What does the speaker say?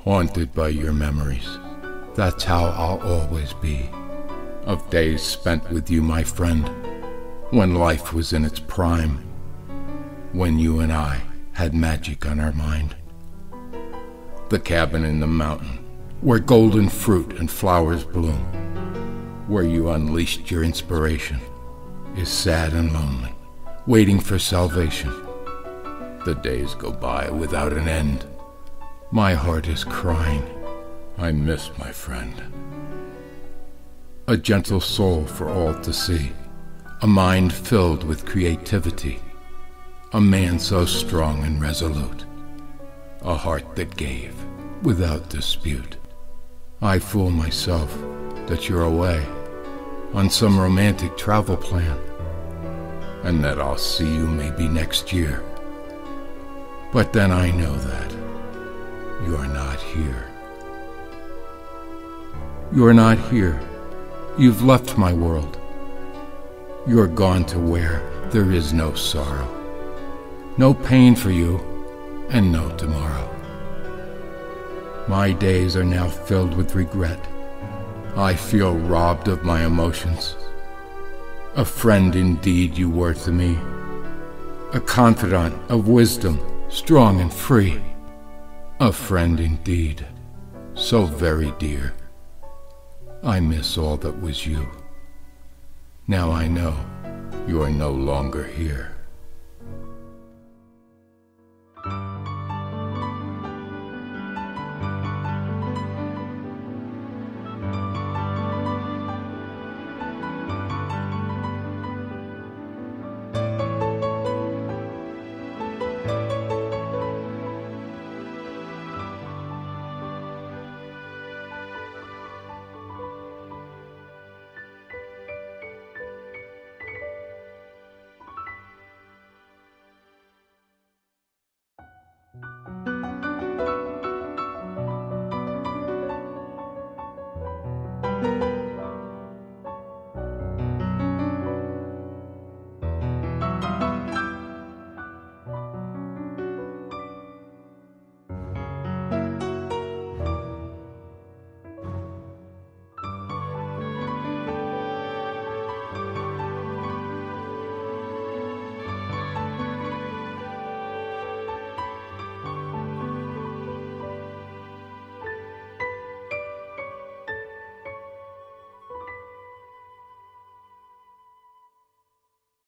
haunted by your memories. That's how I'll always be. Of days spent with you, my friend, when life was in its prime, when you and I had magic on our mind. The cabin in the mountain, where golden fruit and flowers bloom, where you unleashed your inspiration, is sad and lonely, waiting for salvation. The days go by without an end. My heart is crying. I miss my friend. A gentle soul for all to see, a mind filled with creativity, a man so strong and resolute, a heart that gave without dispute. I fool myself that you're away on some romantic travel plan, and that I'll see you maybe next year. But then I know that you're not here. You're not here. You've left my world. You're gone to where there is no sorrow, no pain for you, and no tomorrow. My days are now filled with regret. I feel robbed of my emotions. A friend indeed you were to me, a confidant of wisdom, strong and free. A friend indeed, so very dear. I miss all that was you. Now I know you are no longer here.